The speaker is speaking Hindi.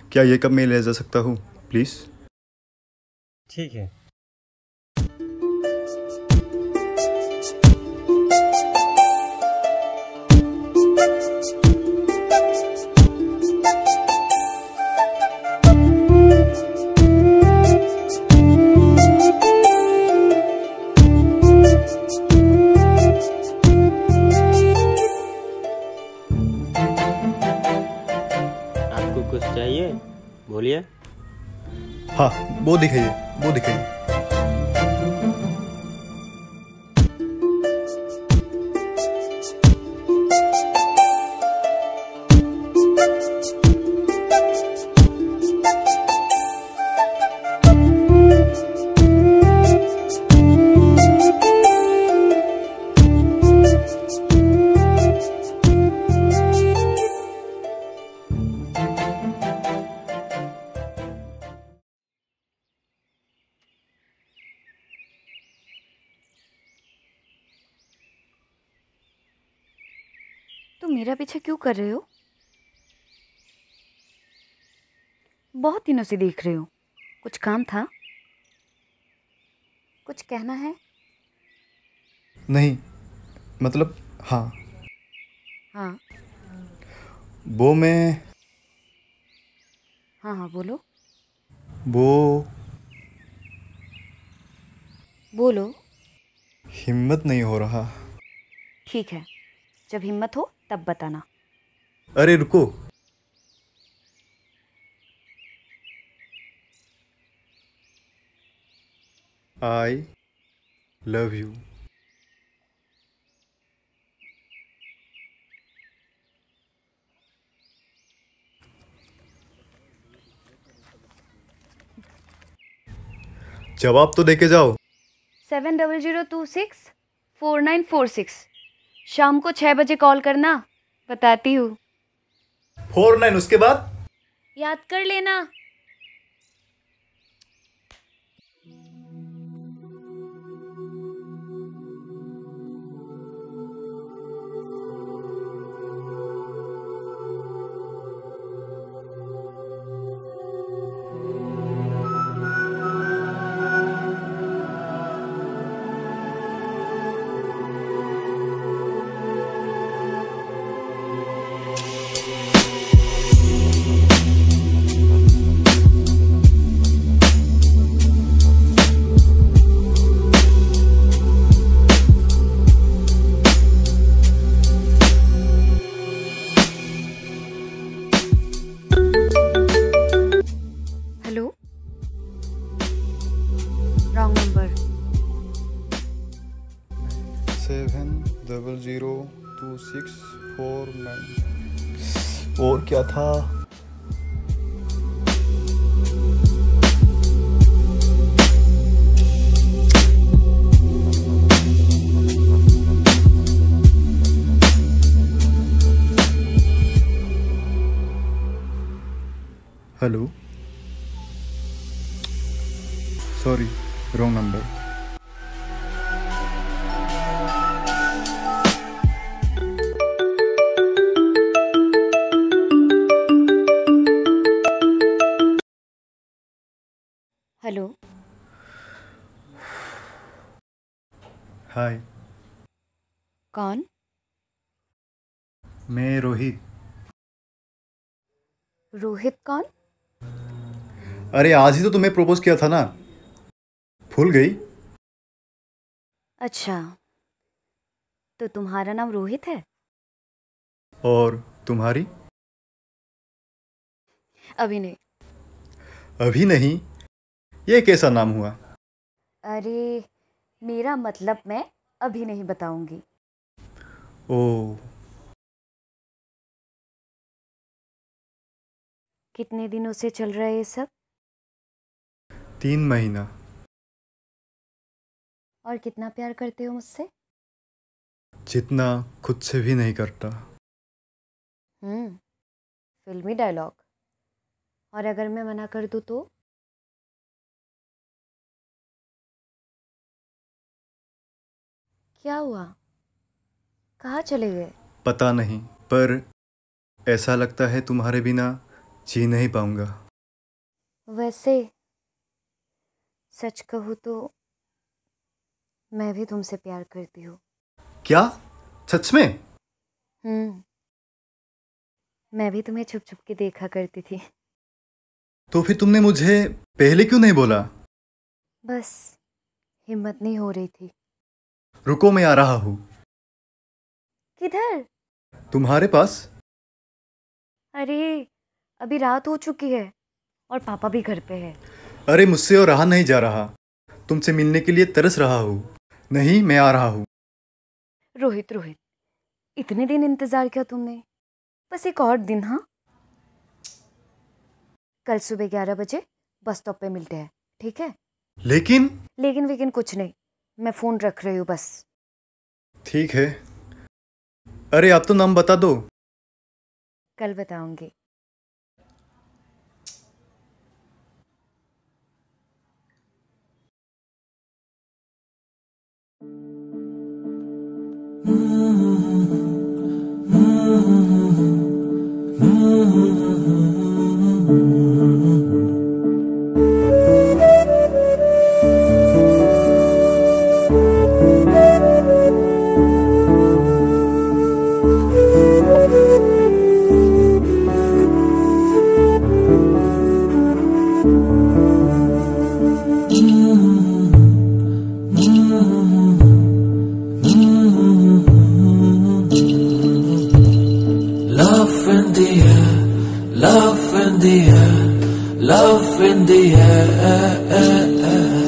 क्या ये कब मैं ले जा सकता हूँ प्लीज़? ठीक है। आपको कुछ चाहिए? बोलिए। हाँ, वो दिखाइए, वो दिखाइए। तुम मेरा पीछा क्यों कर रहे हो? बहुत दिनों से देख रहे हो। कुछ काम था? कुछ कहना है? नहीं, मतलब हाँ, हाँ वो मैं हाँ हाँ बोलो वो बोलो। हिम्मत नहीं हो रहा। ठीक है, जब हिम्मत हो तब बताना। अरे रुको। I love you. जवाब तो देके जाओ। 7002649446। शाम को 6 बजे कॉल करना, बताती हूँ। 49 उसके बाद? याद कर लेना। Hello, wrong number. 700264 और क्या था? Hello, sorry, wrong number. Hello, hi, कौन? मैं रोहित। रोहित कौन? अरे आज ही तो तुम्हें प्रपोज किया था ना, भूल गई? अच्छा, तो तुम्हारा नाम रोहित है? और तुम्हारी? अभी नहीं। अभी नहीं? ये कैसा नाम हुआ? अरे, मेरा मतलब मैं अभी नहीं बताऊंगी। ओ, कितने दिनों से चल रहा है ये सब? 3 महीना। और कितना प्यार करते हो मुझसे? जितना खुद से भी नहीं करता। फिल्मी डायलॉग। और अगर मैं मना कर दूं तो? क्या हुआ? कहाँ चले गए? पता नहीं, पर ऐसा लगता है तुम्हारे बिना जी नहीं पाऊंगा। वैसे सच कहूँ तो मैं भी तुमसे प्यार करती हूँ। क्या? सच में? मैं भी तुम्हें छुप छुप के देखा करती थी। तो फिर तुमने मुझे पहले क्यों नहीं बोला? बस हिम्मत नहीं हो रही थी। रुको, मैं आ रहा हूँ। किधर? तुम्हारे पास। अरे अभी रात हो चुकी है और पापा भी घर पे है। अरे मुझसे और रहा नहीं जा रहा। तुमसे मिलने के लिए तरस रहा हूँ। नहीं, मैं आ रहा हूँ। रोहित रोहित, इतने दिन इंतजार किया तुमने, बस एक और दिन। हाँ, कल सुबह 11 बजे बस स्टॉप पे मिलते हैं, ठीक है? लेकिन कुछ नहीं, मैं फोन रख रही हूँ बस। ठीक है। अरे आप तो नाम बता दो। कल बताऊंगी। Love in the air, love in the air, love in the air.